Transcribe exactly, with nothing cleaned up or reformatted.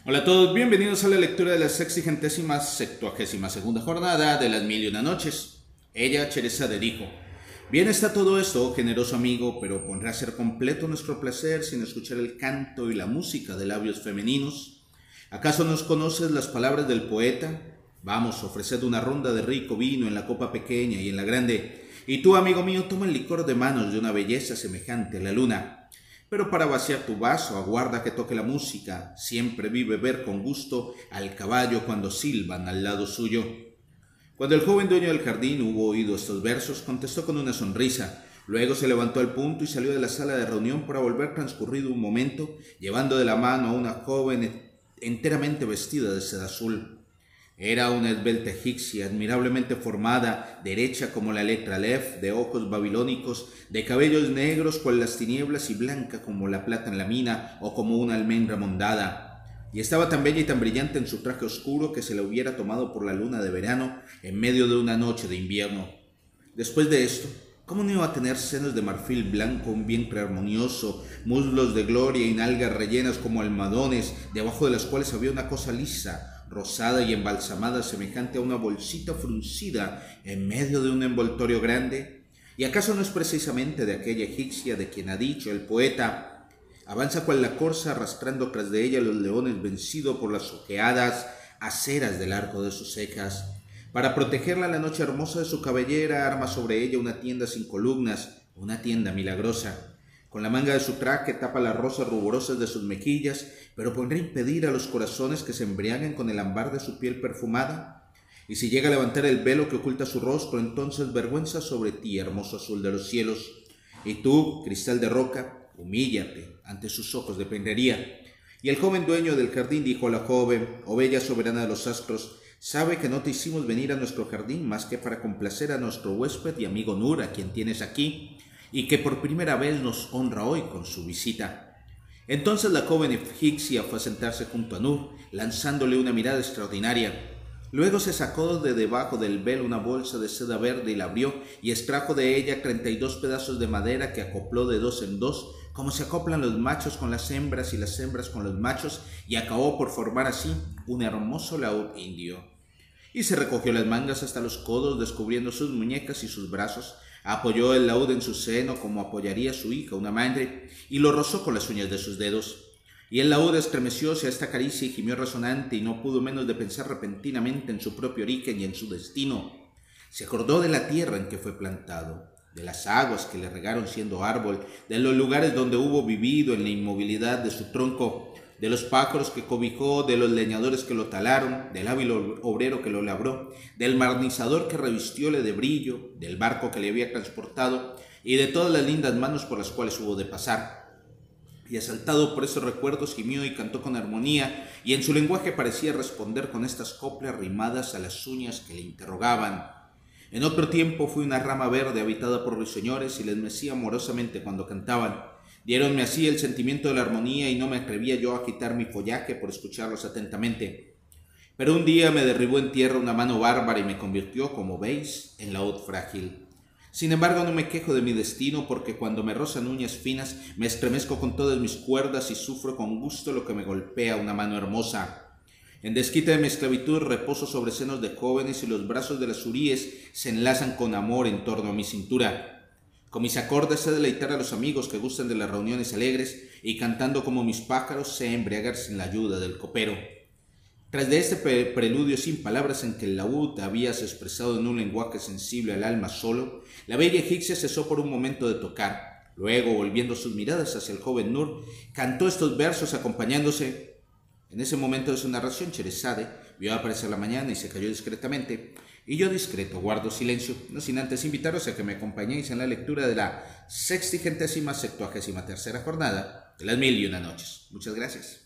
Hola a todos, bienvenidos a la lectura de la sexagésima septuagésima segunda jornada de las mil y una noches. Ella, Cheresade, dijo: Bien está todo esto, oh generoso amigo, pero ¿podrá a ser completo nuestro placer sin escuchar el canto y la música de labios femeninos? ¿Acaso no conoces las palabras del poeta? Vamos, ofreced una ronda de rico vino en la copa pequeña y en la grande, y tú, amigo mío, toma el licor de manos de una belleza semejante a la luna. Pero para vaciar tu vaso, aguarda que toque la música. Siempre vi beber con gusto al caballo cuando silban al lado suyo. Cuando el joven dueño del jardín hubo oído estos versos, contestó con una sonrisa. Luego se levantó al punto y salió de la sala de reunión para volver transcurrido un momento, llevando de la mano a una joven enteramente vestida de seda azul. Era una esbelta egipcia, admirablemente formada, derecha como la letra Aleph, de ojos babilónicos, de cabellos negros cual las tinieblas y blanca como la plata en la mina o como una almendra mondada. Y estaba tan bella y tan brillante en su traje oscuro que se la hubiera tomado por la luna de verano en medio de una noche de invierno. Después de esto, ¿cómo no iba a tener senos de marfil blanco, un vientre armonioso, muslos de gloria y nalgas rellenas como almohadones, debajo de las cuales había una cosa lisa, rosada y embalsamada, semejante a una bolsita fruncida en medio de un envoltorio grande? ¿Y acaso no es precisamente de aquella egipcia de quien ha dicho el poeta: avanza cual la corza arrastrando tras de ella los leones, vencido por las ojeadas aceras del arco de sus cejas? Para protegerla la noche hermosa de su cabellera, arma sobre ella una tienda sin columnas, una tienda milagrosa. Con la manga de su traje tapa las rosas ruborosas de sus mejillas, pero ¿podrá impedir a los corazones que se embriaguen con el ámbar de su piel perfumada? Y si llega a levantar el velo que oculta su rostro, entonces vergüenza sobre ti, hermoso azul de los cielos. Y tú, cristal de roca, humíllate ante sus ojos de prendería. Y el joven dueño del jardín dijo a la joven: oh bella soberana de los astros, sabe que no te hicimos venir a nuestro jardín más que para complacer a nuestro huésped y amigo Nur, a quien tienes aquí, y que por primera vez nos honra hoy con su visita. Entonces la joven egipcia fue a sentarse junto a Nur, lanzándole una mirada extraordinaria. Luego se sacó de debajo del velo una bolsa de seda verde y la abrió, y extrajo de ella treinta y dos pedazos de madera que acopló de dos en dos, como se acoplan los machos con las hembras y las hembras con los machos, y acabó por formar así un hermoso laúd indio. Y se recogió las mangas hasta los codos, descubriendo sus muñecas y sus brazos. Apoyó el laúd en su seno como apoyaría su hija una madre, y lo rozó con las uñas de sus dedos. Y el laúd estremecióse a esta caricia y gimió resonante, y no pudo menos de pensar repentinamente en su propio origen y en su destino. Se acordó de la tierra en que fue plantado, de las aguas que le regaron siendo árbol, de los lugares donde hubo vivido en la inmovilidad de su tronco, de los pájaros que cobijó, de los leñadores que lo talaron, del hábil obrero que lo labró, del barnizador que revistióle de brillo, del barco que le había transportado, y de todas las lindas manos por las cuales hubo de pasar. Y asaltado por esos recuerdos, gimió y cantó con armonía, y en su lenguaje parecía responder con estas coplas rimadas a las uñas que le interrogaban. En otro tiempo fui una rama verde habitada por ruiseñores, y les mecía amorosamente cuando cantaban. Diéronme así el sentimiento de la armonía, y no me atrevía yo a agitar mi follaje por escucharlos atentamente. Pero un día me derribó en tierra una mano bárbara y me convirtió, como veis, en laúd frágil. Sin embargo, no me quejo de mi destino, porque cuando me rozan uñas finas me estremezco con todas mis cuerdas y sufro con gusto lo que me golpea una mano hermosa. En desquite de mi esclavitud reposo sobre senos de jóvenes, y los brazos de las huríes se enlazan con amor en torno a mi cintura. Con mis acordes sé deleitar a los amigos que gustan de las reuniones alegres, y cantando como mis pájaros sé embriagar sin la ayuda del copero. Tras de este preludio sin palabras en que el laúd habíase expresado en un lenguaje sensible al alma solo, la bella egipcia cesó por un momento de tocar. Luego, volviendo sus miradas hacia el joven Nur, cantó estos versos acompañándose. En ese momento de su narración, Cheresade vio aparecer la mañana y se cayó discretamente, y yo discreto guardo silencio, no sin antes invitaros a que me acompañéis en la lectura de la sexagésima septuagésima tercera jornada de las mil y una noches. Muchas gracias.